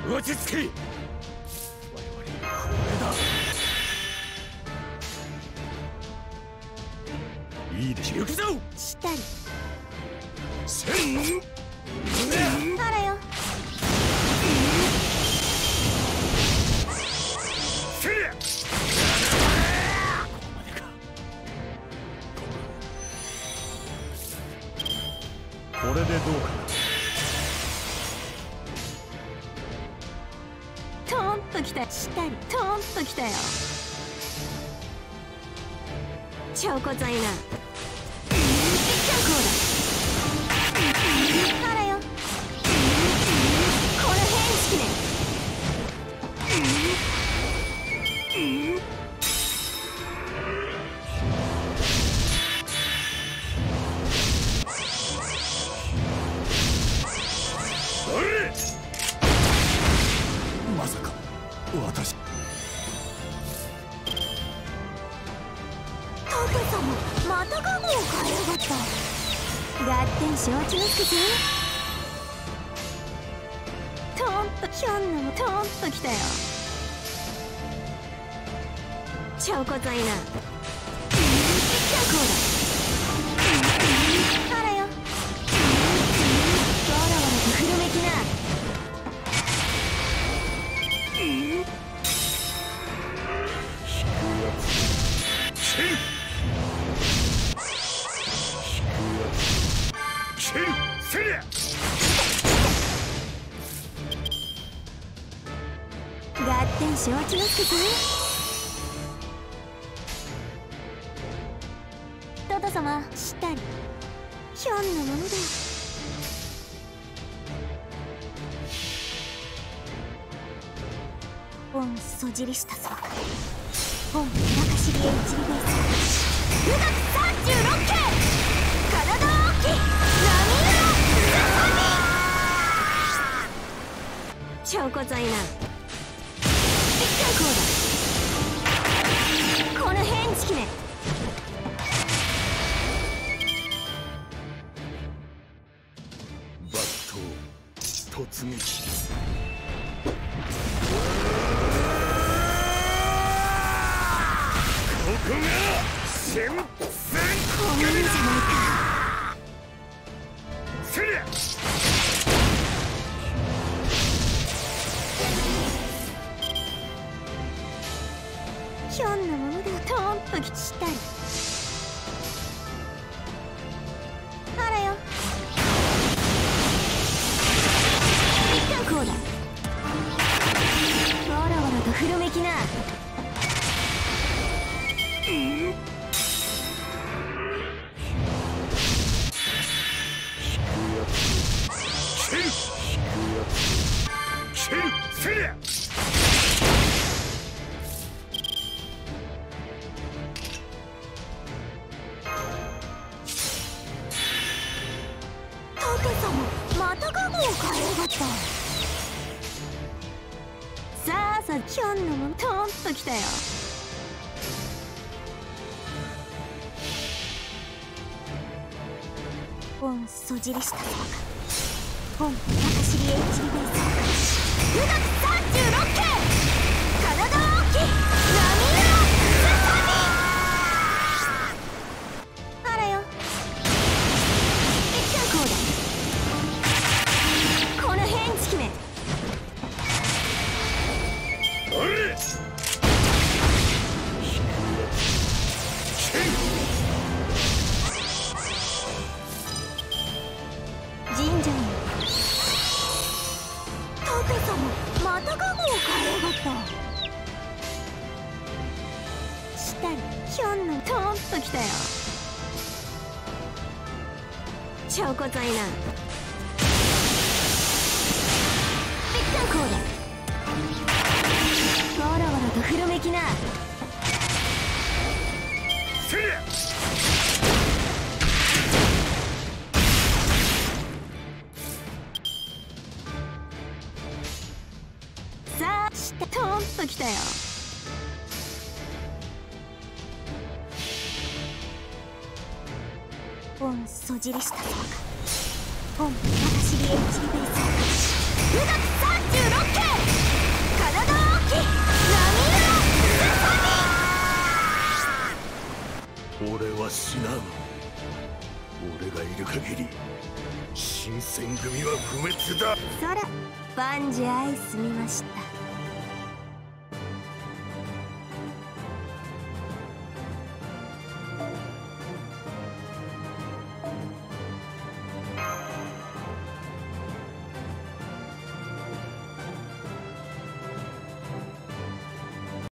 落ち着け。我々これだ。いいでしょう。行くぞ。 したりせん。 あらよ。 せりゃ。これでどうかな。 トーンときた。したりトーンときたよ。チョコザイナ。チョコだ。あらよ。この変式ね。 まさか私。 タケ様またガムを変えやがった。合点承知のつくぜ。トーンとヒョンのもトーンときたよ。チョコザイナ。チョコだ。あらよ。わらわらとふるめきな。 せりゃ。 合点承知のつくぜ。トト様したりヒョンのものだ。オンソジリしたぞ。オン中知りエイチリベース。9月36件体大きい波色チョコザイナ。チョコだ。この変式ね。 抜刀突撃。ここが戦こういうんじゃないか。 せりゃ。 ヒョンのものでトーンときしたり。あらよ。こうだ。わらわらとふるめきな。 せりゃ。 タケ様またガムを変えやがった。さあさあヒョンのものトーンときたよ。オンソジリしたぞ。オン中知りエイチリベース。9月36件体大きい波色あらよ。チョコだ。この変式ね。 あれ。 神社に。タケ様またガムを変えやがった。したりヒョンのトーンときたよ。チョコザイナ。チョコだ。わらわらとふるめきな。 せりゃ。 さあしたトーンときたよ。オンソジリしたぞ。オン中知りエイチリベース。9月36件俺は死なん。俺がいる限り新選組は不滅だ。 そら万事相すみました。